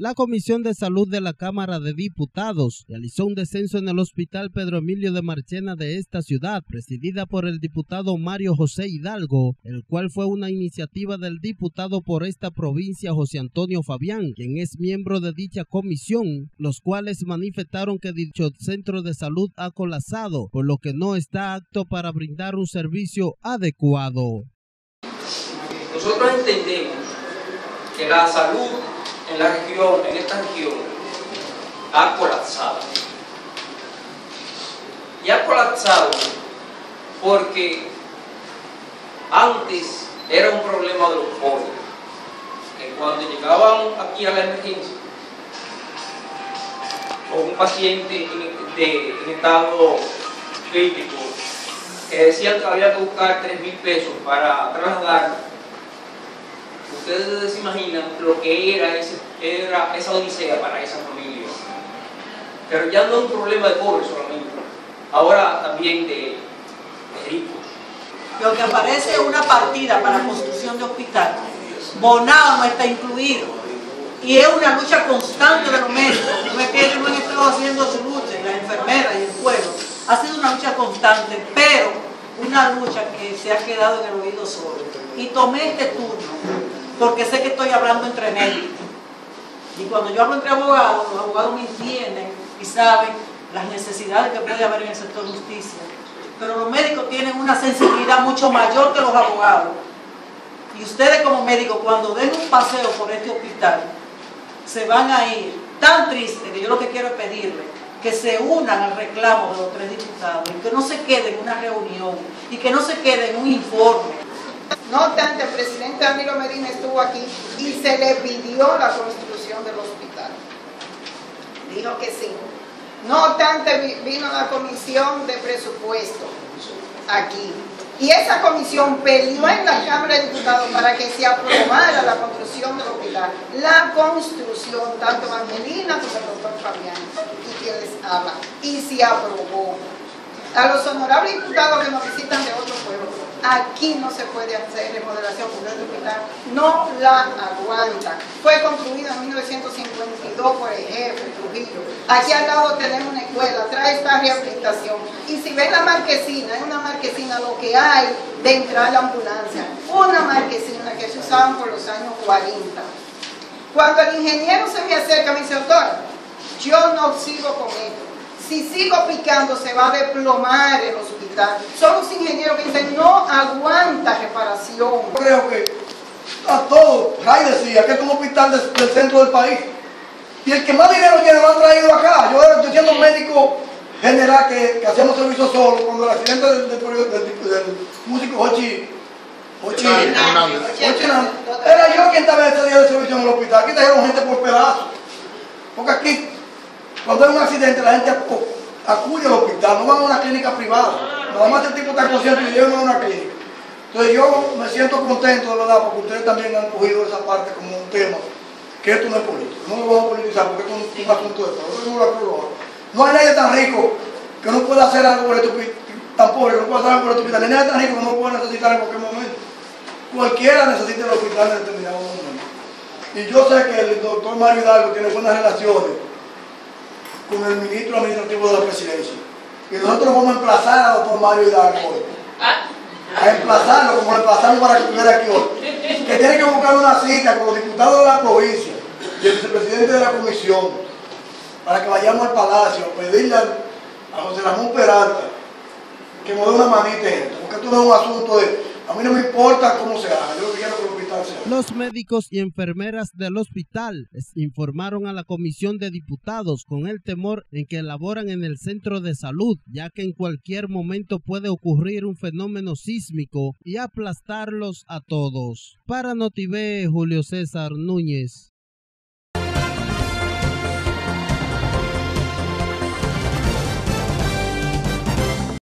La Comisión de Salud de la Cámara de Diputados realizó un descenso en el Hospital Pedro Emilio de Marchena de esta ciudad, presidida por el diputado Mario José Hidalgo, el cual fue una iniciativa del diputado por esta provincia José Antonio Fabián, quien es miembro de dicha comisión, los cuales manifestaron que dicho centro de salud ha colapsado, por lo que no está apto para brindar un servicio adecuado. Nosotros entendemos que la salud en la región, en esta región, ha colapsado. Y ha colapsado porque antes era un problema de los jóvenes, que cuando llegaban aquí a la emergencia, con un paciente en estado crítico, que decían que había que buscar 3.000 pesos para trasladarlo. Ustedes se imaginan lo que era esa odisea para esa familia. Pero ya no es un problema de pobres solamente, ahora también de ricos. Lo que aparece es una partida para construcción de hospital. Bonao no está incluido. Y es una lucha constante de los médicos. No es que ellos no han estado haciendo su lucha, las enfermeras y el pueblo. Ha sido una lucha constante, pero una lucha que se ha quedado en el oído sordo. Y tomé este turno porque sé que estoy hablando entre médicos. Y cuando yo hablo entre abogados, los abogados me entienden y saben las necesidades que puede haber en el sector justicia. Pero los médicos tienen una sensibilidad mucho mayor que los abogados. Y ustedes como médicos, cuando den un paseo por este hospital, se van a ir tan tristes que yo lo que quiero es pedirles que se unan al reclamo de los 3 diputados y que no se quede en una reunión y que no se quede en un informe. No obstante, el presidente Danilo Medina estuvo aquí y se le pidió la construcción del hospital. Dijo que sí. No obstante, vino la comisión de presupuesto aquí. Y esa comisión peleó en la Cámara de Diputados para que se aprobara la construcción del hospital. La construcción, tanto Angelina como el doctor Fabián, y quien les habla. Y se aprobó. A los honorables diputados que nos visitan de otros pueblos, aquí no se puede hacer remodelación porque el hospital no la aguanta. Fue construido en 1952 por el jefe Trujillo. Aquí al lado tenemos una escuela, trae esta rehabilitación. Y si ven la marquesina, es una marquesina lo que hay de entrar a la ambulancia. Una marquesina que se usaban por los años 40. Cuando el ingeniero se me acerca, me dice, doctora, yo no sigo con esto. Si sigo picando se va a desplomar el hospital. Son los ingenieros que dicen no aguanta reparación. Yo creo que a todos, Ray decía que es un hospital del centro del país. Y el que más dinero tiene lo han traído acá. Yo siendo médico general que hacíamos servicio solo, cuando el accidente del músico Hochi era yo quien estaba ese día de servicio en el hospital. Aquí trajeron gente por pedazos. Porque aquí, cuando hay un accidente, la gente acude al hospital, no van a una clínica privada. Nada más el tipo está consciente y llevan a una clínica. Entonces yo me siento contento de verdad porque ustedes también han cogido esa parte como un tema, que esto no es político. No lo vamos a politizar porque esto es un asunto de todo. No hay nadie tan rico que no pueda hacer algo por este hospital, tan pobre que no pueda hacer algo por este hospital. Ni nadie tan rico que no lo pueda necesitar en cualquier momento. Cualquiera necesita el hospital en determinado momento. Y yo sé que el doctor Mario Hidalgo tiene buenas relaciones con el ministro administrativo de la presidencia. Y nosotros vamos a emplazar al doctor Mario Hidalgo hoy. A emplazarlo como lo emplazamos para que estuviera aquí hoy. Que tiene que buscar una cita con los diputados de la provincia y el vicepresidente de la comisión para que vayamos al palacio a pedirle a José Ramón Peralta que nos dé una manita en esto. Porque esto no es un asunto de... A mí no me importa cómo se haga, yo quiero que el hospital sea. Los médicos y enfermeras del hospital les informaron a la Comisión de Diputados con el temor en que laboran en el centro de salud, ya que en cualquier momento puede ocurrir un fenómeno sísmico y aplastarlos a todos. Para NotiV, Julio César Núñez.